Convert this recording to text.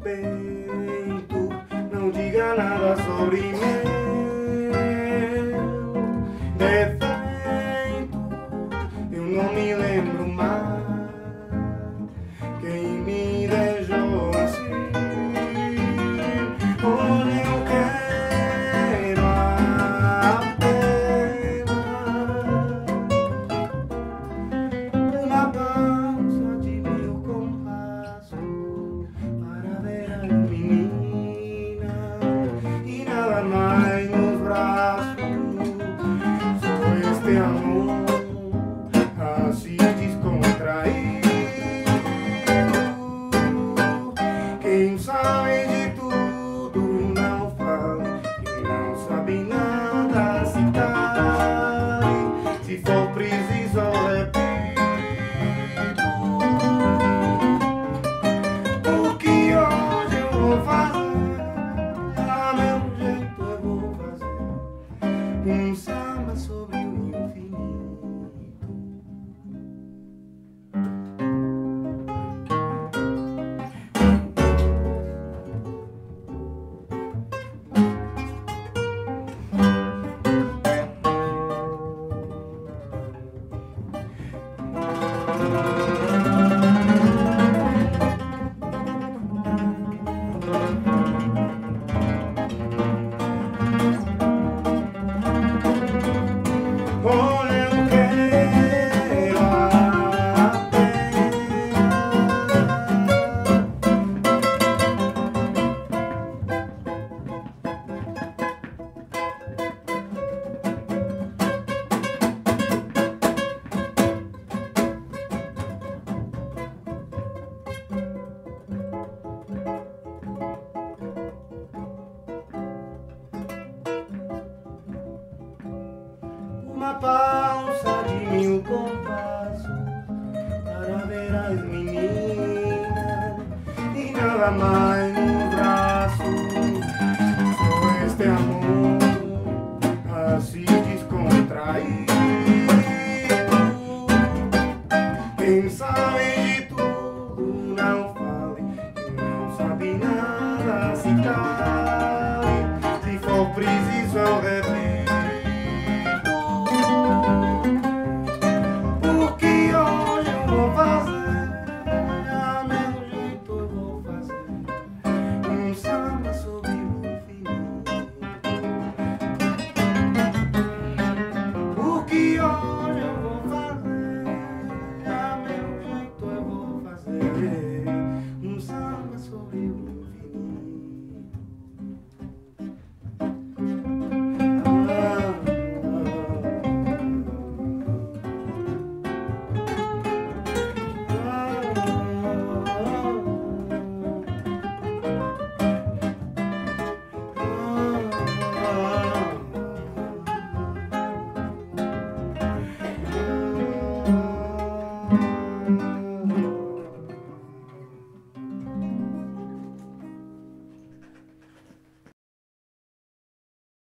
peito, não diga nada sobre meu defeito. Eu não me lembro mais quem me deixou assim. Olha, eu quero apenas uma pausa de 1000 compassos para ver as meninas e nada mais nos braços. Só este amor assim descontraído. Quem sabe de tudo não fale, quem não sabe nada se cale. Se for preciso repito o que hoje eu vou fazer. A meu jeito eu vou fazer um samba sobre o infinito. Olha, eu quero uma pausa de 1000 compassos para ver as meninas e nada mais nos braços. Só este amor assim descontraído. Quem sabe de tudo não fale, quem não sabe nada se cala.